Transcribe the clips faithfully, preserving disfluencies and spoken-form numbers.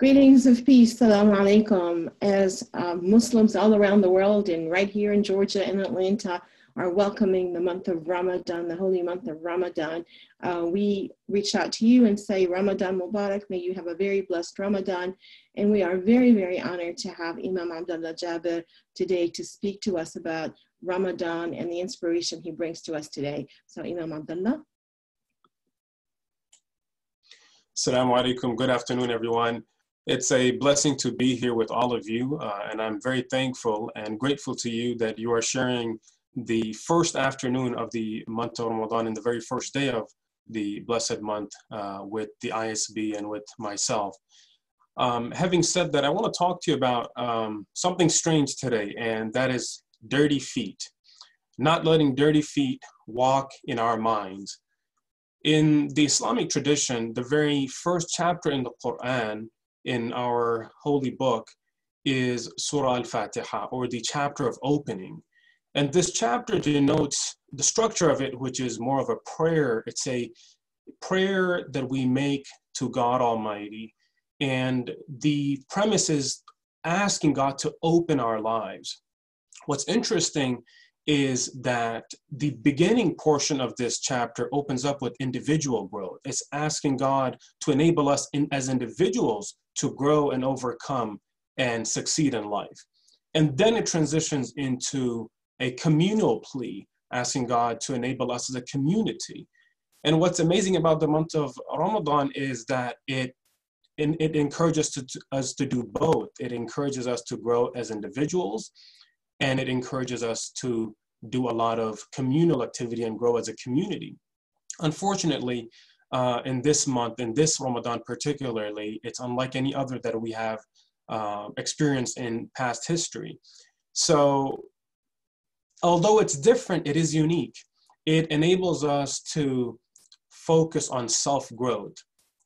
Greetings of peace, salam alaikum, as uh, Muslims all around the world and right here in Georgia and Atlanta are welcoming the month of Ramadan, the holy month of Ramadan. Uh, we reach out to you and say Ramadan Mubarak, may you have a very blessed Ramadan. And we are very, very honored to have Imam Abdullah Jabir today to speak to us about Ramadan and the inspiration he brings to us today. So Imam Abdullah. Assalamu alaikum. Good afternoon, everyone. It's a blessing to be here with all of you, uh, and I'm very thankful and grateful to you that you are sharing the first afternoon of the month of Ramadan and the very first day of the blessed month uh, with the I S B and with myself. Um, having said that, I want to talk to you about um, something strange today, and that is dirty feet. Not letting dirty feet walk in our minds. In the Islamic tradition, the very first chapter in the Quran, in our holy book, is Surah Al-Fatiha, or the chapter of opening. And this chapter denotes the structure of it, which is more of a prayer. It's a prayer that we make to God Almighty. And the premise is asking God to open our lives. What's interesting is that the beginning portion of this chapter opens up with individual growth. It's asking God to enable us in, as individuals to grow and overcome and succeed in life. And then it transitions into a communal plea, asking God to enable us as a community. And what's amazing about the month of Ramadan is that it, it, it encourages to, to, us to do both. It encourages us to grow as individuals, and it encourages us to do a lot of communal activity and grow as a community. Unfortunately, uh, in this month, in this Ramadan particularly, it's unlike any other that we have uh, experienced in past history. So, although it's different, it is unique. It enables us to focus on self-growth,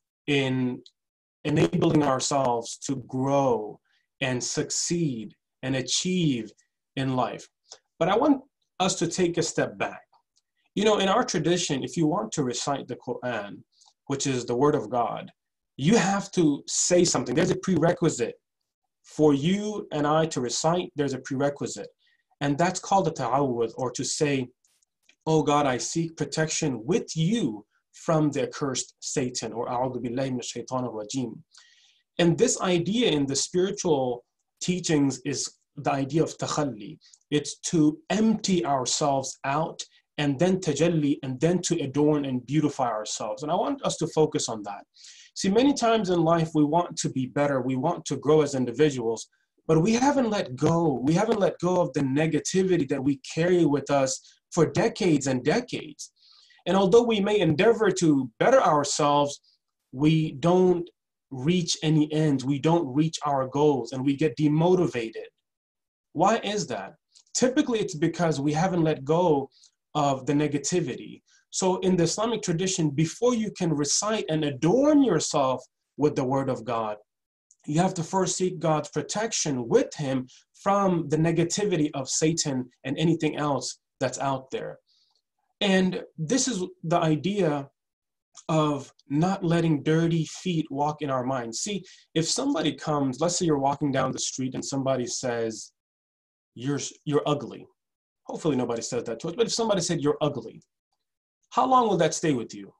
in enabling ourselves to grow and succeed and achieve in life. But I want us to take a step back. You know, in our tradition, if you want to recite the Quran, which is the word of God, you have to say something. There's a prerequisite. For you and I to recite, there's a prerequisite. And that's called a ta'awudh, or to say, oh God, I seek protection with you from the accursed Satan, or a'udhu billahi minash shaitanir rajim. And this idea in the spiritual teachings is the idea of takhalli. It's to empty ourselves out and then tajalli, and then to adorn and beautify ourselves. And I want us to focus on that. See, many times in life, we want to be better. We want to grow as individuals, but we haven't let go. We haven't let go of the negativity that we carry with us for decades and decades. And although we may endeavor to better ourselves, we don't reach any ends. We don't reach our goals, and we get demotivated. Why is that? Typically, it's because we haven't let go of the negativity. So in the Islamic tradition, before you can recite and adorn yourself with the word of God, you have to first seek God's protection with him from the negativity of Satan and anything else that's out there. And this is the idea of not letting dirty feet walk in our minds. See, if somebody comes, let's say you're walking down the street and somebody says, You're, you're ugly. Hopefully nobody says that to us, but if somebody said you're ugly, how long will that stay with you?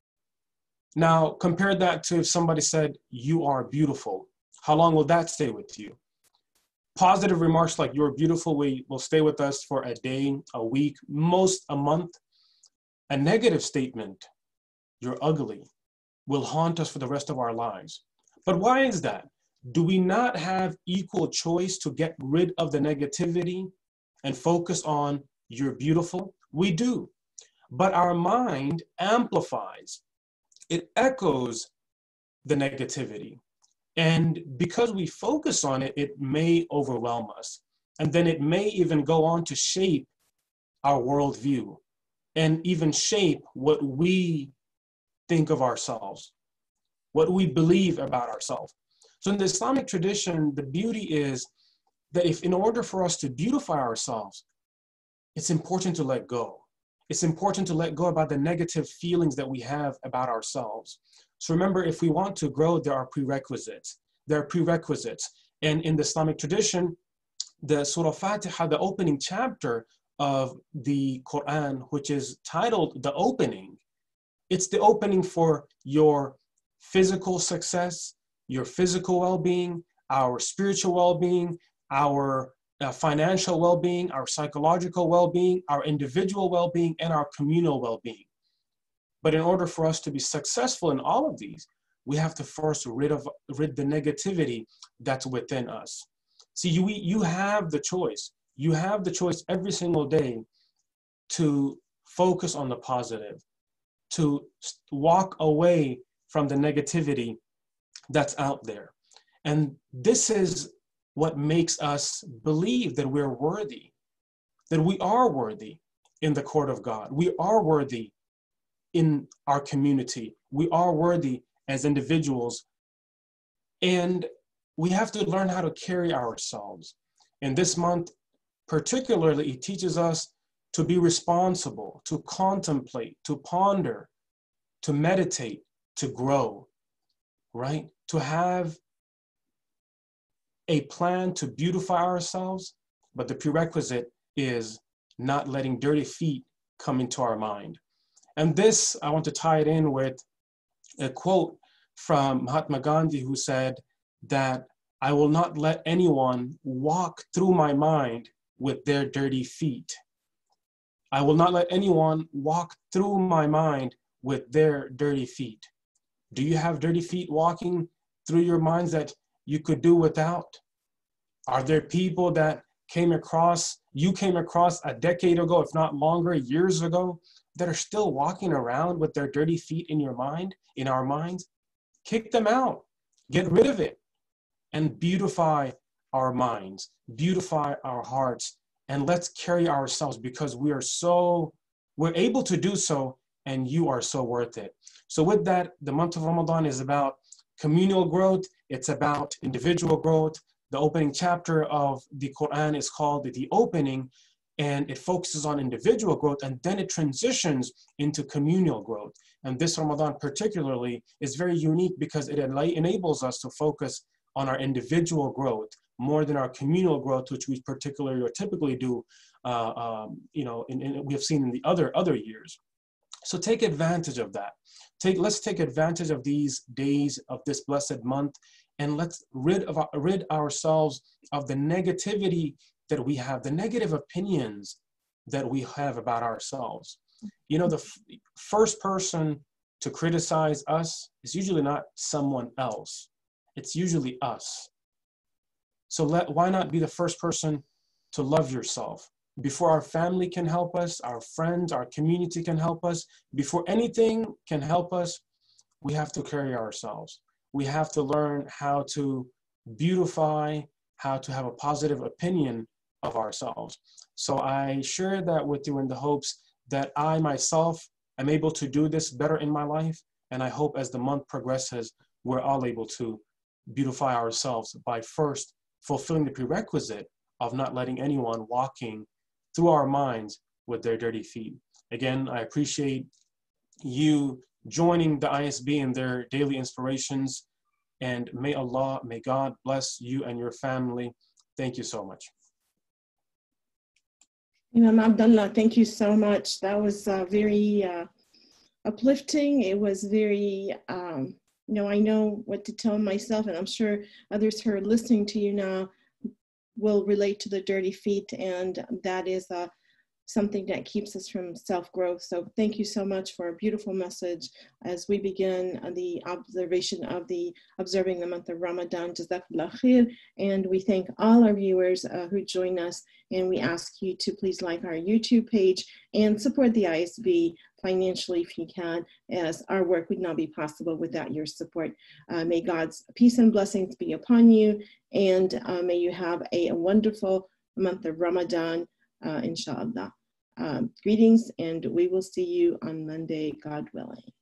Now, compare that to if somebody said you are beautiful. How long will that stay with you? Positive remarks like you're beautiful will stay with us for a day, a week, most a month. A negative statement, you're ugly, will haunt us for the rest of our lives. But why is that? Do we not have equal choice to get rid of the negativity and focus on you're beautiful? We do. But our mind amplifies. It echoes the negativity. And because we focus on it, it may overwhelm us. And then it may even go on to shape our worldview and even shape what we think of ourselves, what we believe about ourselves. So in the Islamic tradition, the beauty is that if in order for us to beautify ourselves, it's important to let go. It's important to let go about the negative feelings that we have about ourselves. So remember, if we want to grow, there are prerequisites. there are prerequisites. And in the Islamic tradition, the Surah Fatiha, the opening chapter of the Quran, which is titled the opening, it's the opening for your physical success, your physical well-being, our spiritual well-being, our uh, financial well-being, our psychological well-being, our individual well-being, and our communal well-being. But in order for us to be successful in all of these, we have to first rid of rid the negativity that's within us. See, you, you have the choice. You have the choice every single day to focus on the positive, to walk away from the negativity that's out there. And this is what makes us believe that we're worthy, that we are worthy in the court of God. We are worthy in our community. We are worthy as individuals. And we have to learn how to carry ourselves. And this month, particularly, it teaches us to be responsible, to contemplate, to ponder, to meditate, to grow, right? To have a plan to beautify ourselves, but the prerequisite is not letting dirty feet come into our mind. And this, I want to tie it in with a quote from Mahatma Gandhi, who said that I will not let anyone walk through my mind with their dirty feet. I will not let anyone walk through my mind with their dirty feet. Do you have dirty feet walking through your minds that you could do without? Are there people that came across, you came across a decade ago, if not longer, years ago, that are still walking around with their dirty feet in your mind, in our minds? Kick them out, get rid of it, and beautify our minds, beautify our hearts, and let's carry ourselves, because we are so, we're able to do so, and you are so worth it. So with that, the month of Ramadan is about communal growth. It's about individual growth. The opening chapter of the Quran is called the opening, and it focuses on individual growth, and then it transitions into communal growth. And this Ramadan particularly is very unique because it enables us to focus on our individual growth more than our communal growth, which we particularly or typically do, uh, um, you know, in, in, we have seen in the other other years. So take advantage of that. Take, let's take advantage of these days of this blessed month, and let's rid of rid ourselves of the negativity that we have, the negative opinions that we have about ourselves. You know, the f first person to criticize us is usually not someone else. It's usually us. So let, why not be the first person to love yourself? Before our family can help us, our friends, our community can help us, before anything can help us, we have to carry ourselves. We have to learn how to beautify, how to have a positive opinion of ourselves. So I share that with you in the hopes that I myself am able to do this better in my life. And I hope as the month progresses, we're all able to beautify ourselves by first fulfilling the prerequisite of not letting anyone walking through our minds with their dirty feet. Again, I appreciate you joining the I S B in their daily inspirations, and may Allah, may God bless you and your family. Thank you so much. Imam Abdullah, thank you so much. That was uh, very uh, uplifting. It was very, um, you know, I know what to tell myself, and I'm sure others who are listening to you now will relate to the dirty feet, and that is uh, something that keeps us from self-growth. So thank you so much for a beautiful message as we begin the observation of the observing the month of Ramadan. Jazakallah khair. And we thank all our viewers uh, who join us, and we ask you to please like our YouTube page and support the I S B financially if you can, as our work would not be possible without your support. Uh, may God's peace and blessings be upon you, and uh, may you have a, a wonderful month of Ramadan, uh, inshallah. Um, greetings, and we will see you on Monday, God willing.